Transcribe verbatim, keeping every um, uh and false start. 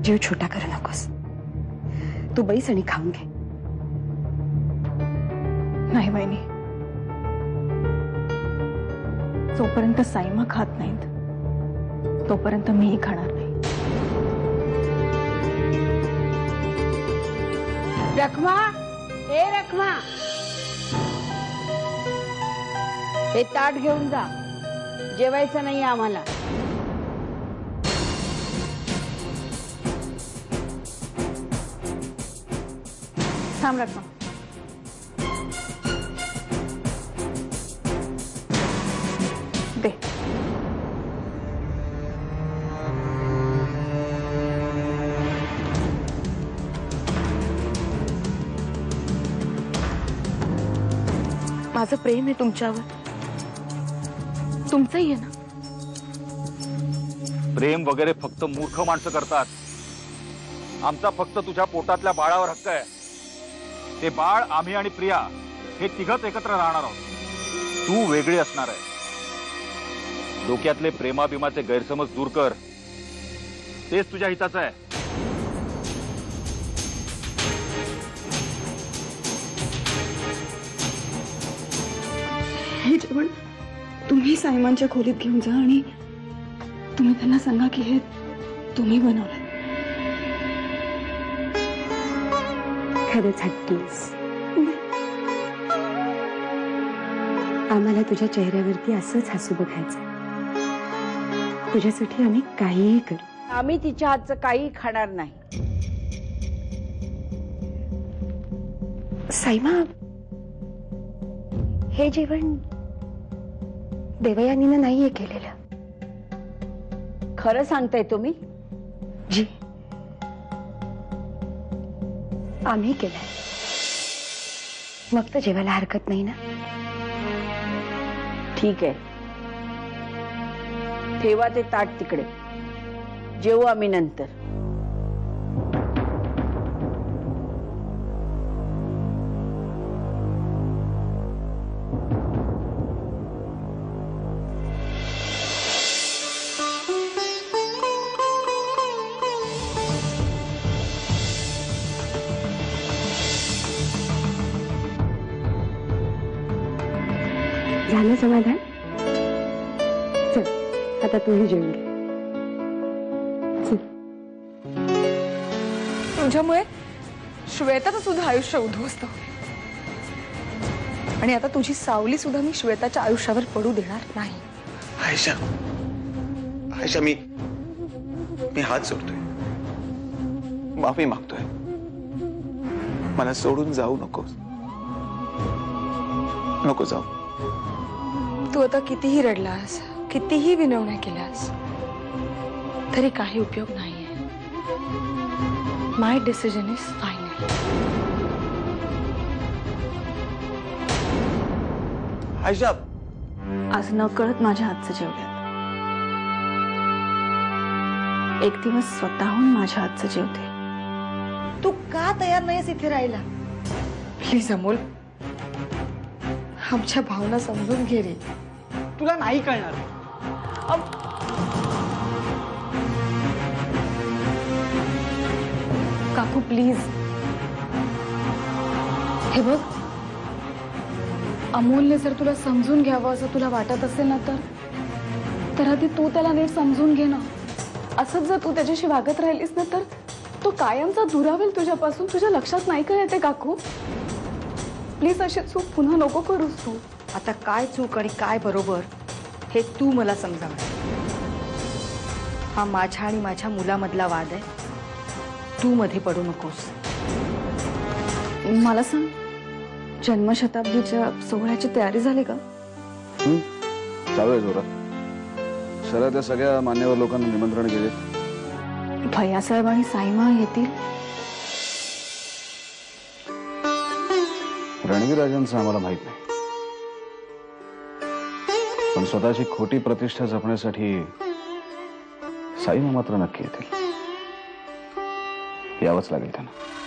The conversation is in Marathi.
जीव छोटा करू नकोस. तू बैस आणि खाऊन घे. नाही वहिनी, जोपर्यंत साईमा खात नाहीत तोपर्यंत मीही खाणार नाही. रखमा, ए रखमा, हे ताट घेऊन जा. जेवायचं नाही आम्हाला. थांब रखमा. दे. माझं प्रेम आहे तुमच्यावर. तुमचंही आहे ना. प्रेम वगैरे फक्त मूर्ख माणसं करतात. आमचा फक्त तुझ्या पोटातल्या बाळावर हक्क आहे. ते बाळ, आम्ही आणि प्रिया हे तिघच एकत्र राहणार आहोत. तू वेगळी असणार आहे. डोक्यातले प्रेमाभिमाचे गैरसमज दूर कर. तेच तुझ्या हिताचं आहे. हे जेवण तुम्ही साईमांच्या खोलीत घेऊन जा आणि तुम्ही त्यांना सांगा की हे तुम्ही बनवलं. खरंच हट्टीस. आम्हाला तुझ्या चेहऱ्यावरती असंच हसू बघायचं. तुझ्यासाठी आम्ही काहीही करू. आम्ही तिच्या हातचं काही खाणार नाही. साईमा, हे जेवण देवयानीनं नाहीये केलेलं. खरं सांगताय तुम्ही? जी, आम्ही केलंय. मग तर जेवायला हरकत नाही ना. ठीक आहे, ठेवा ते ताट तिकडे. जेवू आम्ही नंतर. झालं समाधान? चल आता तूही जेवून घे. तुझ्यामुळे श्वेताचं सुद्धा आयुष्य उद्ध्वस्त होईल. आणि आता तुझी सावली सुद्धा मी श्वेताच्या आयुष्यावर पडू देणार नाही. आयशा, आयशा, मी मी हात जोडतोय, माफी मागतोय. मला सोडून जाऊ नकोस. नको जाऊ. तू आता कितीही रडलास, कितीही विनवण्या केल्यास तरी काही उपयोग नाहीये. My decision is final. Ayesha, आज नकळत माझ्या हातचं जेवल्यात. एक दिवस स्वतःहून माझ्या हातचं जेवते. तू का तयार नाहीस इथे राहायला? प्लीज अमोल, आमच्या भावना समजून घे रे. तुला नाही कळणार. काकू प्लीज. हे बघ, अमोलने जर तुला समजून घ्यावं असं तुला वाटत असेल ना तर तर आधी तू त्याला नीट समजून घे ना. असंच जर तू त्याच्याशी वागत राहिलीस ना तर तो कायमचा दुरावेल तुझ्यापासून. तुझ्या लक्षात नाही का येते काकू? प्लीज अशी चूक पुन्हा नको करूस तू. आता काय चूक आणि काय बरोबर हे तू मला समजाव. हा माझ्या आणि माझ्या मुलामधला वाद आहे. तू मध्ये पडू नकोस. मला सांग, जन्मशताब्दीच्या सोहळ्याची तयारी झाली का? चालू आहे जोरात. शहरातल्या सगळ्या मान्यवर लोकांना निमंत्रण केले. भैयासाहेब आणि साईमा येतील. रणवीराजांचं आम्हाला माहित नाही, पण स्वतःची खोटी प्रतिष्ठा जपण्यासाठी साईमा मात्र नक्की येतील. यावंच लागेल त्यांना.